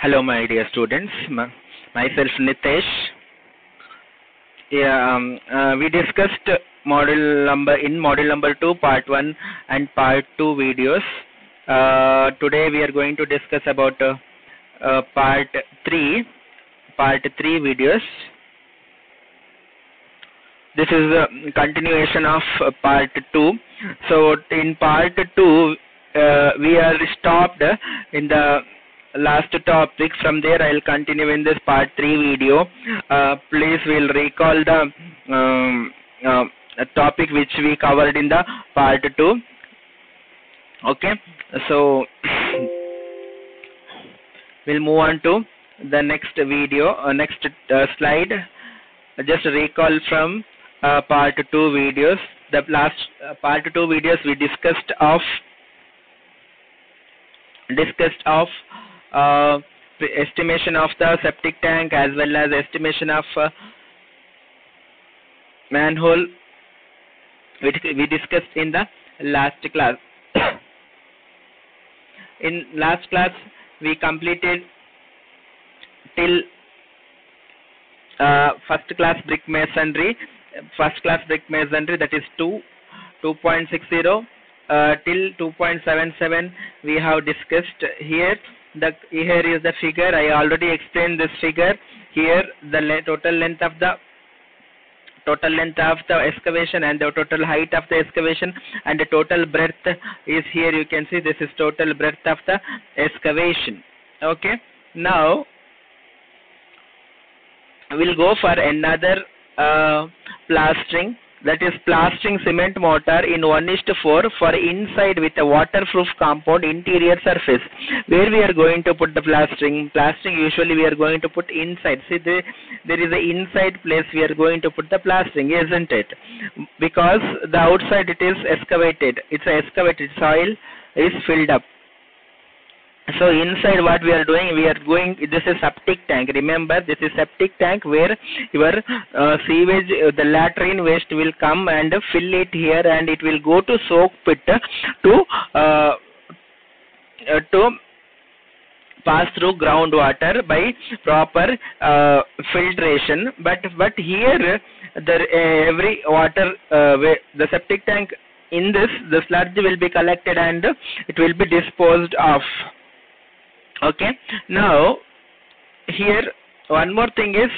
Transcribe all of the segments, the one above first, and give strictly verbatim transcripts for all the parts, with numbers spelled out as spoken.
Hello, my dear students. M- myself Nitesh. Yeah, um, uh, we discussed model number in module number two, part one and part two videos. Uh, today we are going to discuss about uh, uh, part three, part three videos. This is a continuation of uh, part two. So in part two, uh, we are stopped in the last topic. From there I will continue in this part three video. Uh, please will recall the um, uh, topic which we covered in the part two. Okay, so we'll move on to the next video, uh, next uh, slide. Just recall from uh, part two videos. The last uh, part two videos we discussed of discussed of uh, estimation of the septic tank as well as estimation of uh, manhole, which we discussed in the last class. In last class we completed till uh, first class brick masonry, first class brick masonry, that is two, two point six zero uh, till two point seven seven we have discussed. Here the here is the figure. I already explained this figure. Here the le total length of the total length of the excavation and the total height of the excavation and the total breadth is here. You can see this is total breadth of the excavation. Okay, now we'll go for another uh, plastering, that is plastering cement mortar in one is to four for inside with a waterproof compound interior surface. Where we are going to put the plastering? Plastering usually we are going to put inside. See, there, there is a inside place we are going to put the plastering, isn't it? Because the outside it is excavated. It's a excavated soil is filled up. So inside what we are doing, we are going, this is septic tank. Remember, this is septic tank where your uh, sewage, uh, the latrine waste will come and fill it here, and it will go to soak pit to uh, uh, to pass through groundwater by proper uh, filtration. But but here the uh, every water uh, the septic tank, in this the sludge will be collected and it will be disposed of. Okay, now here one more thing is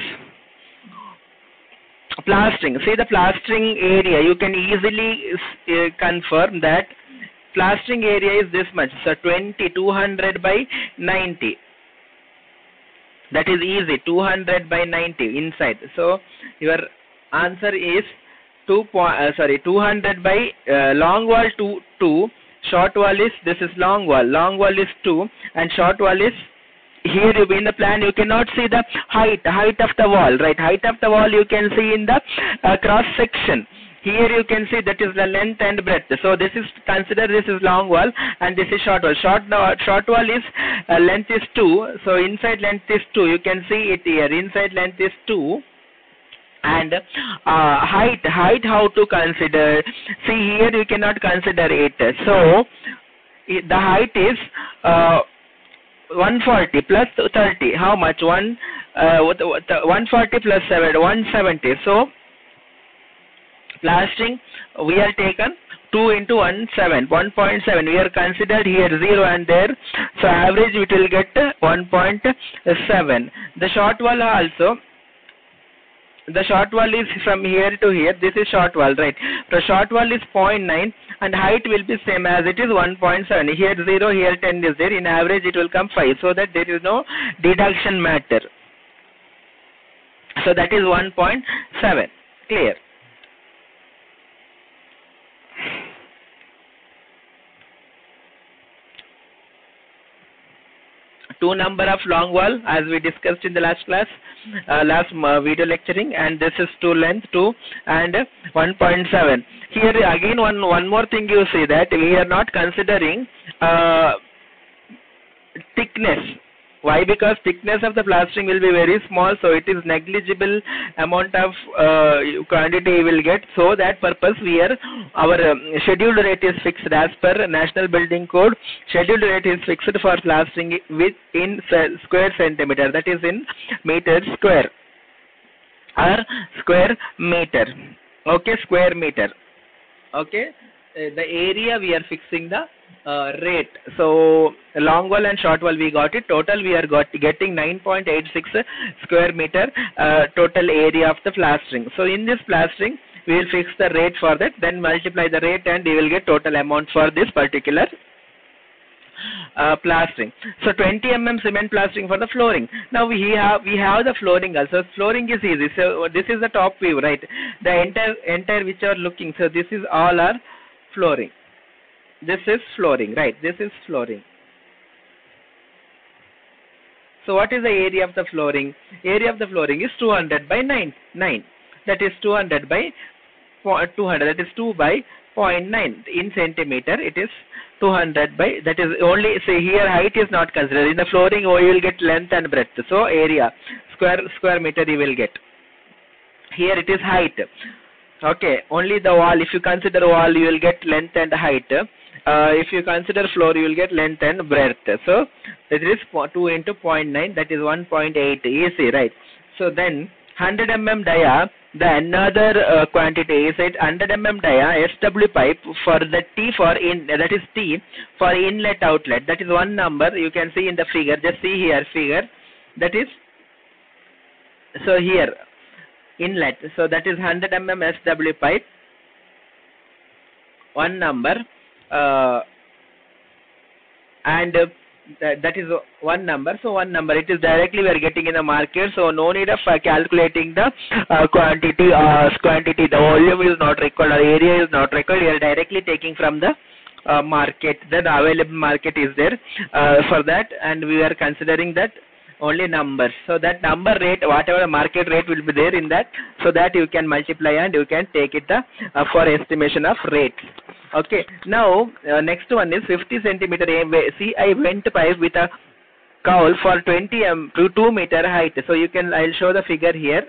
plastering. See, the plastering area, you can easily uh, confirm that plastering area is this much, so twenty, two hundred by ninety. That is easy, two hundred by ninety inside. So your answer is two point uh, sorry two hundred by uh, long wall two two. Short wall is, this is long wall, long wall is two, and short wall is, here you in the plan you cannot see the height, height of the wall, right? Height of the wall you can see in the uh, cross section. Here you can see that is the length and breadth. So this is, consider this is long wall and this is short wall. Short, short wall is, uh, length is two, so inside length is two, you can see it here, inside length is two. And uh, height, height how to consider? See, here you cannot consider it. So the height is uh, one forty plus thirty. How much? One uh, one forty plus seven, one seventy. So plastering we are taken two into one seven, one point seven. We are considered here zero and there. So average it will get one point seven. The short wall also. The short wall is from here to here. This is short wall, right? The short wall is zero point nine and height will be same as it is one point seven. Here zero, here ten is there. In average it will come five, so that there is no deduction matter. So that is one point seven. Clear? Two number of long wall as we discussed in the last class, uh, last uh, video lecturing, and this is two length two and one point seven. Here again one one more thing you see that we are not considering uh, thickness. Why? Because thickness of the plastering will be very small, so it is negligible amount of uh, quantity you will get. So that purpose we are, our um, scheduled rate is fixed as per National Building Code. Scheduled rate is fixed for plastering with in square centimeter, that is in meter square or square meter. Okay, square meter. Okay, uh, the area we are fixing the uh, rate. So long wall and short wall we got it. Total we are got getting nine point eight six square meter uh, total area of the plastering. So in this plastering we will fix the rate for that, then multiply the rate and you will get total amount for this particular uh, plastering. So twenty millimeter cement plastering for the flooring. Now we have we have the flooring also. Flooring is easy. So this is the top view, right? The entire entire which are looking. So this is all our flooring. This is flooring, right? This is flooring. So what is the area of the flooring? Area of the flooring is two hundred by nine. nine. That is two hundred by two hundred. That is two by zero point nine. In centimeter, it is two hundred by, that is only, say here height is not considered. In the flooring, oh, you will get length and breadth. So area, square square meter you will get. Here it is height. Okay, only the wall. If you consider wall, you will get length and height. Uh, if you consider floor, you will get length and breadth. So it is two into zero point nine, that is one point eight, easy, right? So then one hundred millimeter dia, the another uh, quantity is it one hundred millimeter dia S W pipe for the T for in, that is T for inlet outlet. That is one number you can see in the figure. Just see here figure. That is, so here inlet. So that is one hundred millimeter S W pipe. One number. Uh, and uh, that, that is one number. So one number, it is directly we are getting in the market, so no need of uh, calculating the uh, quantity uh, quantity the volume is not required, or area is not required. We are directly taking from the uh, market. Then available market is there uh, for that, and we are considering that only numbers. So that number rate, whatever market rate will be there in that, so that you can multiply and you can take it the, uh, for estimation of rate. Okay, now uh, next one is fifty centimeter C I vent pipe with a cowl for twenty m to two meter height. So you can, I'll show the figure here.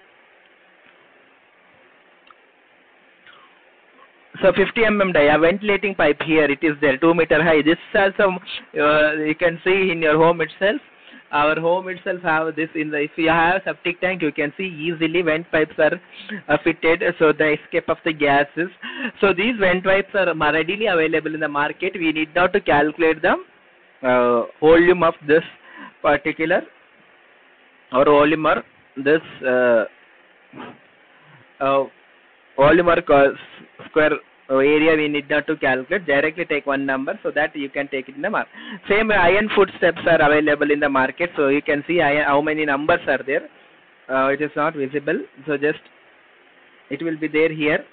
So fifty millimeter dia ventilating pipe, here it is there, two meter high. This also uh, you can see in your home itself. Our home itself have this in the, if you have septic tank, you can see easily vent pipes are uh, fitted, so the escape of the gases. So these vent pipes are readily available in the market. We need not to calculate the uh, volume of this particular, or volume or this uh, uh, volume or square area, we need not to calculate. Directly take one number, so that you can take it in the market. Same iron footsteps are available in the market, so you can see iron, how many numbers are there. Uh, it is not visible, so just it will be there here.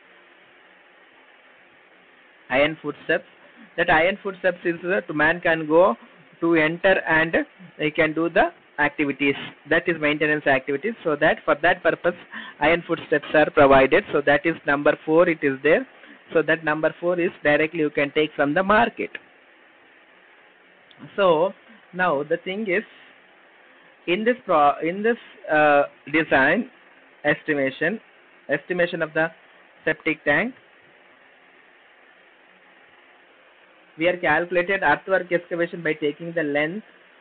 Iron footsteps. That iron footsteps is that man can go to enter and he can do the activities. That is maintenance activities. So that for that purpose, iron footsteps are provided. So that is number four. It is there. So that number four is directly you can take from the market. So now the thing is, in this pro in this uh, design estimation estimation of the septic tank, we are calculated earthwork excavation by taking the length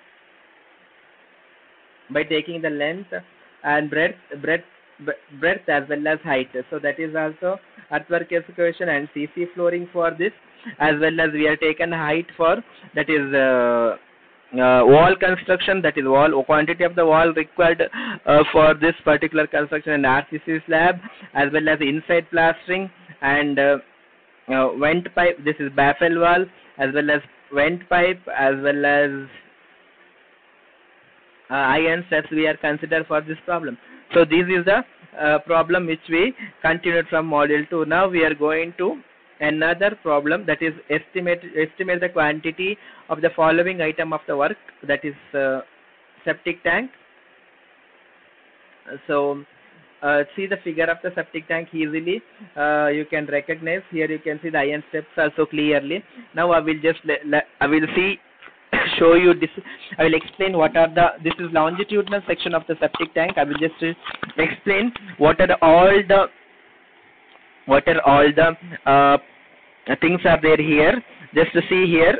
by taking the length and breadth breadth breadth as well as height. So that is also earthwork excavation and C C flooring for this, as well as we have taken height for, that is uh, uh, wall construction, that is wall quantity of the wall required uh, for this particular construction, and R C C slab, as well as inside plastering and uh, uh, vent pipe. This is baffle wall, as well as vent pipe, as well as uh, iron steps we are considered for this problem. So this is the uh, problem which we continued from module two. Now we are going to another problem, that is estimate estimate the quantity of the following item of the work, that is uh, septic tank. So uh, see the figure of the septic tank easily. Uh, you can recognize here. You can see the iron steps also clearly. Now I will just I will see show you this. I will explain what are the, this is longitudinal section of the septic tank. I will just uh, explain what are the, all the, what are all the uh, things are there here. Just to see here.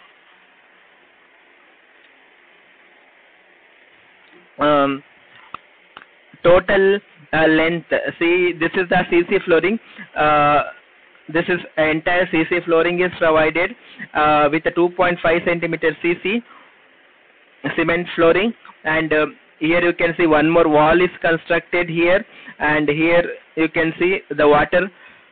Um, total uh, length. See, this is the C C flooring. Uh, this is entire C C flooring is provided uh, with a two point five centimeter C C cement flooring, and uh, here you can see one more wall is constructed here, and here you can see the water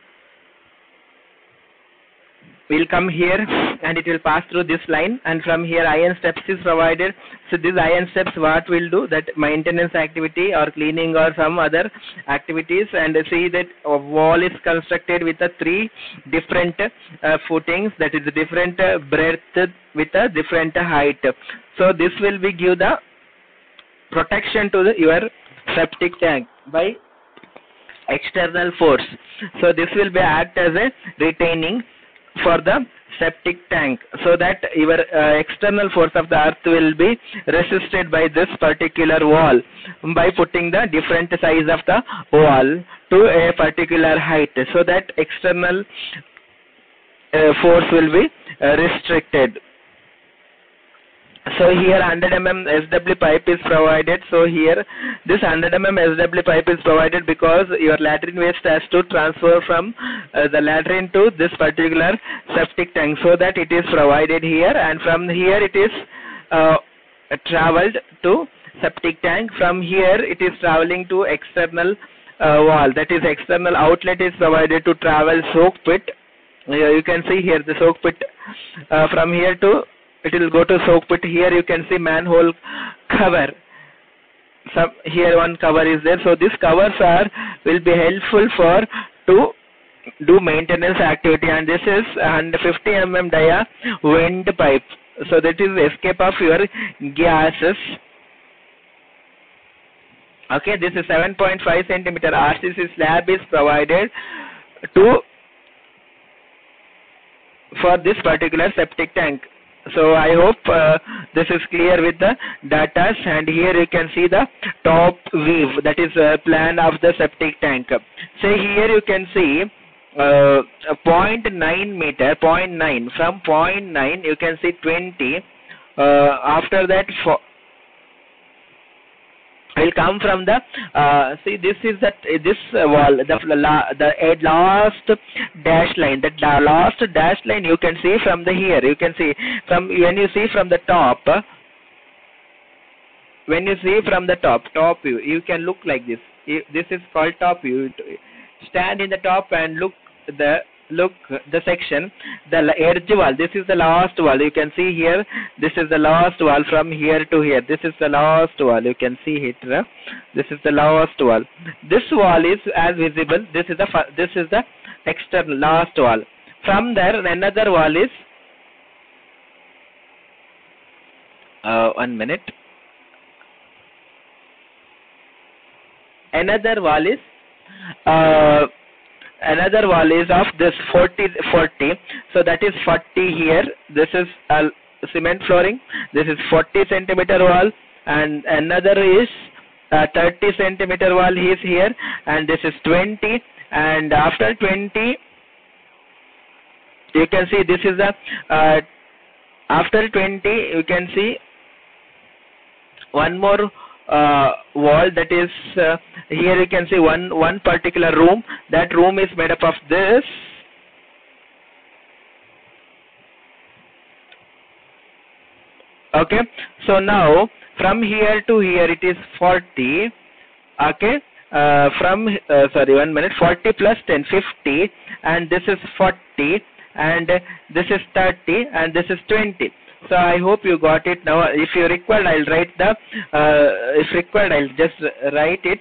will come here and it will pass through this line, and from here iron steps is provided. So these iron steps what will do, that maintenance activity or cleaning or some other activities, and see that a wall is constructed with a three different uh, footings, that is different uh, breadth with a different height. So this will be give the protection to the, your septic tank by external force. So this will be act as a retaining for the septic tank, so that your uh, external force of the earth will be resisted by this particular wall by putting the different size of the wall to a particular height, so that external uh, force will be uh, restricted. So here one hundred millimeter S W pipe is provided. So here this one hundred millimeter S W pipe is provided because your latrine waste has to transfer from uh, the latrine to this particular septic tank, so that it is provided here, and from here it is uh, traveled to septic tank. From here it is traveling to external uh, wall, that is external outlet is provided to travel soak pit. Uh, you can see here the soak pit uh, from here to it will go to soak pit. Here you can see manhole cover. Some here one cover is there. So these covers are will be helpful for to do maintenance activity, and this is one hundred fifty millimeter dia wind pipe. So that is escape of your gases. Okay, this is seven point five centimeter R C C slab is provided to for this particular septic tank. So I hope uh, this is clear with the data, and here you can see the top view, that is a plan of the septic tank. So here you can see uh, zero point nine meter, zero point nine, from zero point nine you can see twenty, uh, after that for will come from the uh, see this is that this wall, the the last dash line, that last dash line you can see from the here, you can see from when you see from the top, when you see from the top top view, you can look like this. This is called top view. Stand in the top and look the look the section, the edge wall. This is the last wall. You can see here. This is the last wall from here to here. This is the last wall. You can see it. Uh, this is the last wall. This wall is as visible. This is the this is the external last wall. From there, another wall is. Uh, one minute. Another wall is. Uh, Another wall is of this forty, forty, so that is forty here. This is a cement flooring. This is forty centimeter wall, and another is uh, thirty centimeter wall is here, and this is twenty. And after twenty, you can see this is the uh, after twenty. You can see one more uh, wall, that is uh, here you can see one one particular room. That room is made up of this. Okay, so now from here to here it is forty. Okay, uh, from uh, sorry one minute, forty plus ten, fifty, and this is forty, and this is thirty, and this is twenty. So I hope you got it now. If you required, I'll write the, uh, if required, I'll just write it.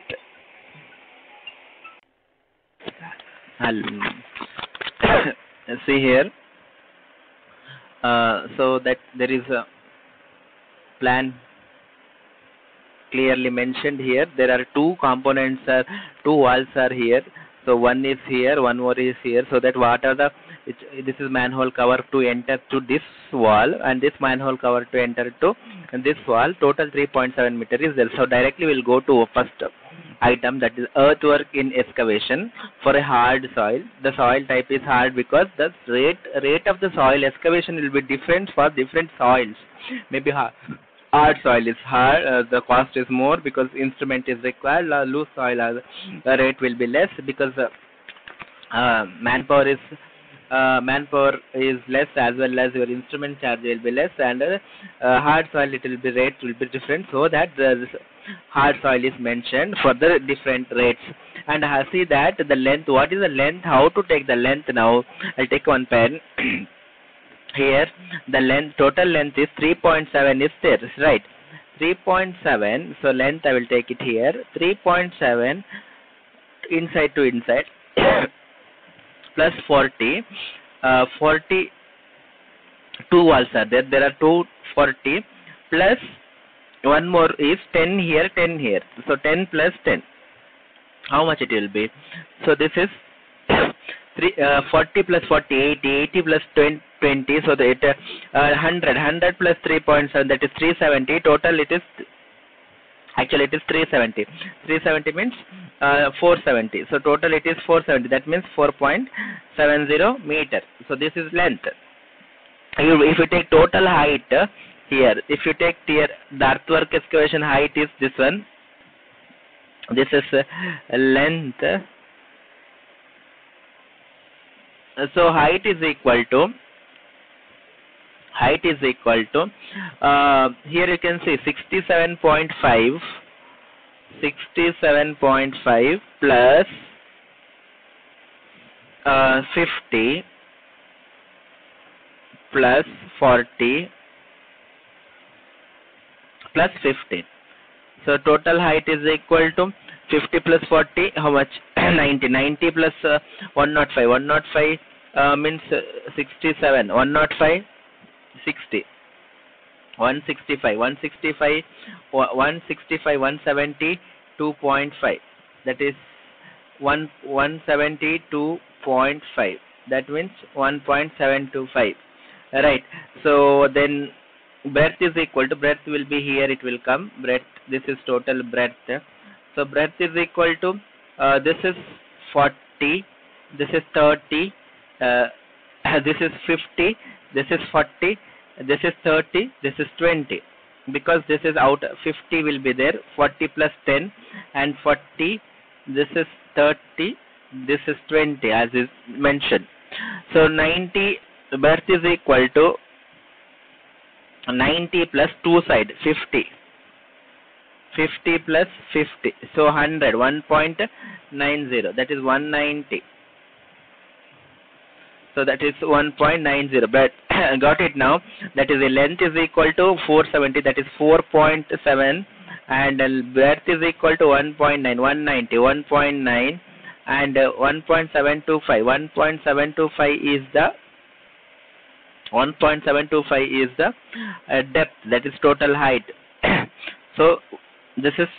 I'll see here. Uh, so that there is a plan clearly mentioned here. There are two components, are two walls are here. So one is here, one more is here. So that what are the It, this is manhole cover to enter to this wall, and this manhole cover to enter to this wall. Total three point seven meter is there. So directly we'll go to first item, that is earthwork in excavation for a hard soil. The soil type is hard because the rate rate of the soil excavation will be different for different soils. Maybe hard, hard soil is hard, uh, the cost is more because instrument is required. Uh, loose soil, uh, the rate will be less because uh, uh, manpower is uh, manpower is less, as well as your instrument charge will be less, and uh, uh, hard soil it will be rate will be different. So that the hard soil is mentioned for the different rates. And I see that the length, what is the length, how to take the length now. I'll take one pen. Here the length, total length is three point seven is there, right? three point seven, so length I will take it here, three point seven inside to inside plus forty, uh, forty, two walls are there, there are two forty plus one more is ten here, ten here, so ten plus ten, how much it will be? So this is three, uh, forty plus forty, eighty, eighty plus twenty, twenty, so that uh, one hundred, one hundred plus three point seven, that is three seventy, total it is, actually it is three seventy, three seventy means uh, four seventy, so total it is four seventy, that means four point seven zero meter, so this is length. If you take total height uh, here, if you take here, the earthwork excavation height is this one, this is uh, length, so height is equal to, height is equal to, uh, here you can see sixty-seven point five, sixty-seven point five plus uh, fifty plus forty plus fifty. So total height is equal to fifty plus forty, how much? ninety. ninety plus uh, one oh five. one oh five uh, means uh, sixty-seven. one oh five, sixty. one sixty-five. one sixty-five, one sixty-five, one seventy-two point five. That is one, one seventy-two point five. That means one point seven two five. Right. So then breadth is equal to, breadth will be here, it will come, breadth, this is total breadth. So breadth is equal to, uh, this is forty, this is thirty, uh, this is fifty, this is forty, this is thirty, this is twenty. Because this is out, fifty will be there, forty plus ten, and forty, this is thirty, this is twenty as is mentioned. So ninety, breadth is equal to ninety plus two side, fifty. fifty plus fifty, so one hundred, one point nine zero, that is one ninety. So that is one point nine zero, but got it now. That is the length is equal to four seventy, that is four point seven, and breadth is equal to one point nine, one ninety, one point nine, and uh, one point seven two five. one point seven two five is the one point seven two five is the uh, depth, that is total height. So this is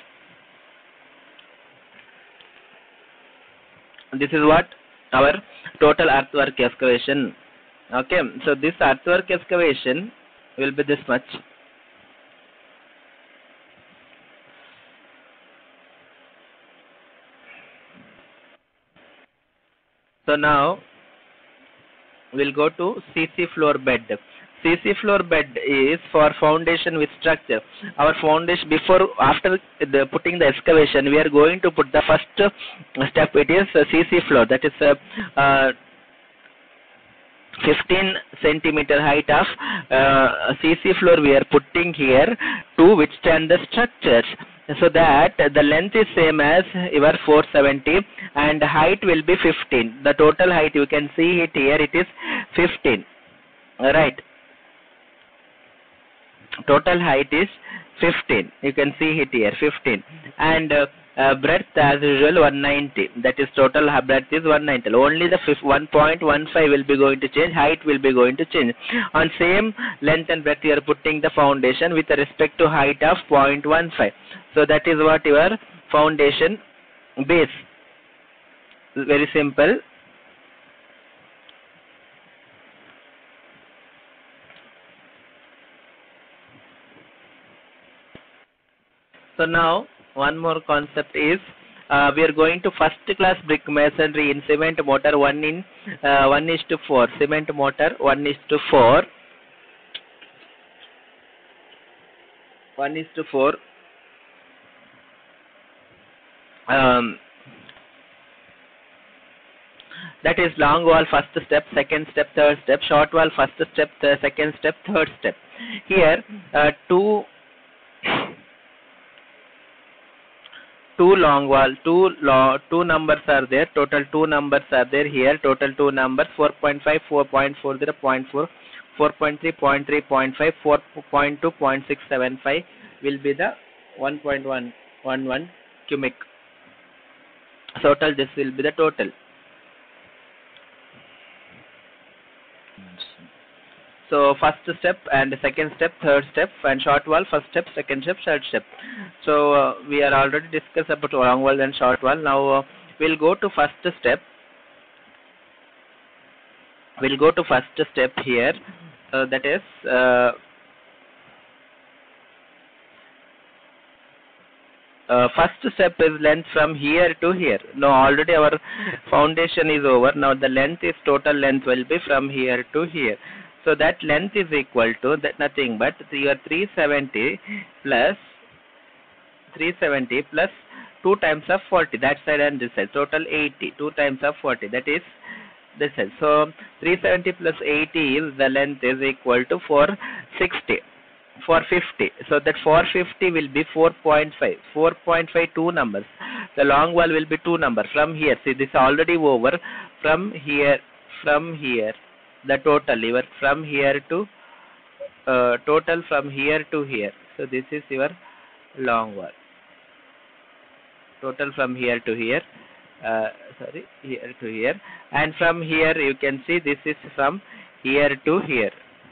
this is what our total earthwork excavation. Okay, so this earthwork excavation will be this much. So now we'll go to C C floor bed. C C floor bed is for foundation with structure. Our foundation, before, after the putting the excavation, we are going to put the first step. It is C C floor. That is uh, uh, fifteen centimeter height of uh, C C floor we are putting here to withstand the structures. So that the length is same as your four seventy and height will be fifteen. The total height you can see it here, it is fifteen. Right. Total height is fifteen. You can see it here, fifteen. And uh, uh, breadth as usual one ninety. That is total breadth is one ninety. Only the one point one five will be going to change. Height will be going to change. On same length and breadth you are putting the foundation with respect to height of zero point one five. So that is what your foundation base. Very simple. So now one more concept is uh, we are going to first class brick masonry in cement mortar one in uh, one is to four, cement mortar one is to four, one is to four. Um, that is long wall first step, second step, third step, short wall first step, the second step, third step. Here uh, two two long wall, two long, two numbers are there, total two numbers are there here, total two numbers four point five, four point four zero, zero point four, four point three, zero point three, zero point five, four point two, zero point six seven five will be the one point one one one cubic. Total, this will be the total. So first step and second step, third step, and short wall first step, second step, third step. So uh, we are already discussed about long wall and short wall. Now uh, we'll go to first step. We'll go to first step here. Uh, that is uh, uh, first step is length from here to here. Now already our foundation is over. Now the length is total length will be from here to here. So that length is equal to that nothing but your three seventy plus three seventy plus two times of forty, that side and this side, total eighty, two times of forty, that is this side. So three seventy plus eighty is the length is equal to four sixty, four fifty. So that four fifty will be four point five, four point five, two numbers. The long wall will be two numbers from here. See, this is already over. From here, from here. The total your from here to uh, total from here to here. So this is your long wall. Total from here to here. Uh, sorry, here to here, and from here you can see this is from here to here.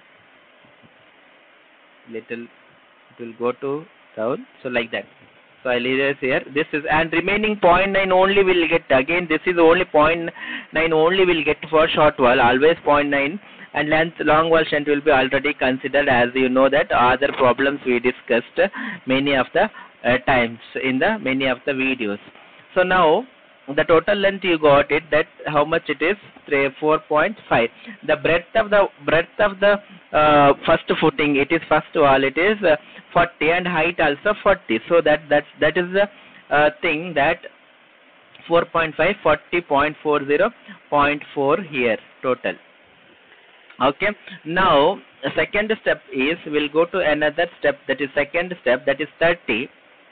Little it will go to down. So like that. So I'll erase here. This is and remaining zero point nine only will get again. This is only zero point nine only will get for short wall. Always zero point nine and length long wall strength will be already considered, as you know that other problems we discussed many of the uh, times in the many of the videos. So now the total length you got it, that how much it is, four point five. The breadth of the breadth of the uh, first footing, it is first wall, it is uh, forty, and height also forty. So that that that is the uh, thing that four point five, forty point four zero point four here total. Okay. Now the second step is we'll go to another step, that is second step, that is thirty.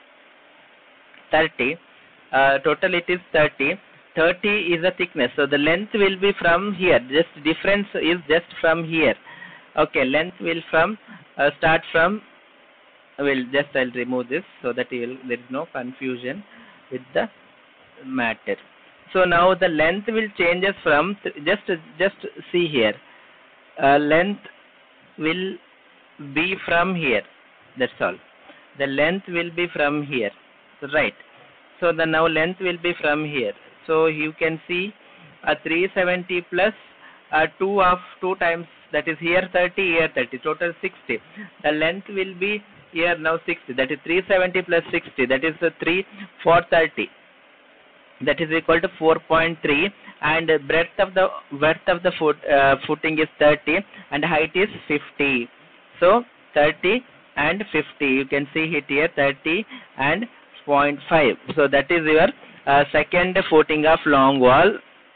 thirty. Uh, total it is thirty. thirty is the thickness. So the length will be from here. Just difference is just from here. Okay, length will from uh, start from. Will just I'll remove this so that you will, there is no confusion with the matter. So now the length will changes from just just see here. Uh, length will be from here. That's all. The length will be from here. Right. So the now length will be from here. So you can see a three seventy plus a two of two times, that is here thirty, here thirty, total sixty. The length will be here now sixty, that is three seventy plus sixty, that is the three four thirty. That is equal to four point three, and breadth of the breadth of the foot uh, footing is thirty and height is fifty. So thirty and fifty. You can see it here thirty and zero point five. So that is your uh, second footing of long wall.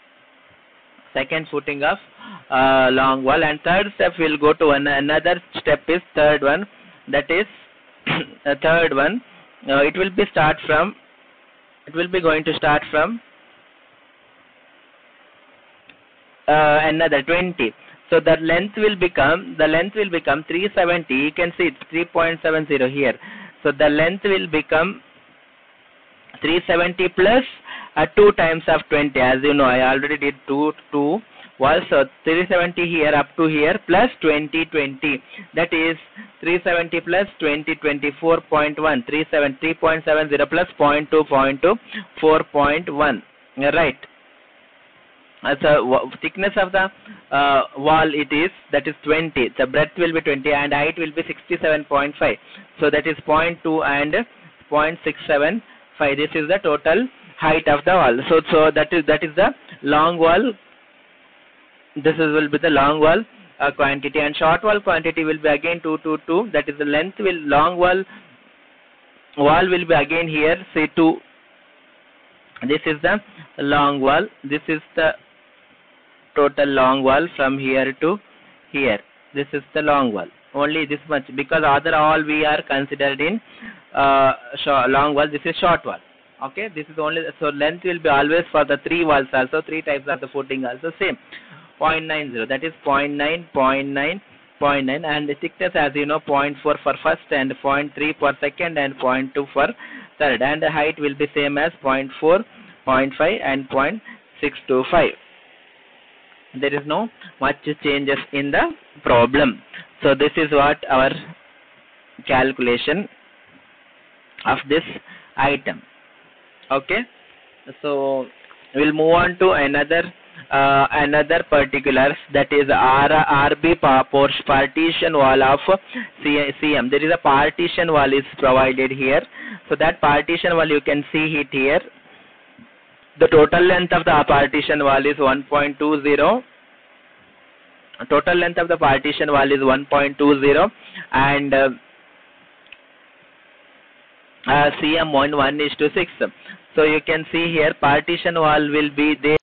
Second footing of uh, long wall, and third step will go to an, another step is third one. That is the third one. Uh, it will be start from. It will be going to start from uh, another twenty. So the length will become the length will become three seventy. You can see it's three point seven zero here. So the length will become three seventy plus uh, two times of twenty. As you know, I already did two two walls. So three seventy here up to here plus twenty twenty. That is three seventy plus twenty twenty, four point one. three seventy, three point seven zero plus zero point two, zero point two, four point one. Right. Uh, so thickness of the uh, wall it is, that is twenty. The breadth will be twenty and height will be sixty-seven point five. So that is zero point two and zero point six seven five. This is the total height of the wall. So so that is that is the long wall. This is will be the long wall uh, quantity, and short wall quantity will be again two two two. That is the length will long wall wall will be again here say two. This is the long wall. This is the total long wall from here to here. This is the long wall. Only this much, because other all we are considered in uh, short, long wall. This is short wall. Okay, this is only, so length will be always for the three walls also, three types of the footing also same. zero point nine zero, that is zero point nine, zero point nine, zero point nine, and the thickness, as you know, zero point four for first and zero point three for second and zero point two for third, and the height will be same as zero point four, zero point five and zero point six two five. There is no much changes in the problem. So this is what our calculation of this item. Okay, so we'll move on to another uh, another particulars, that is R R B partition wall of C M. There is a partition wall is provided here. So that partition wall you can see it here. The total length of the partition wall is one point two zero. Total length of the partition wall is one point two zero, and uh, uh, C M one one is to six. So you can see here partition wall will be there.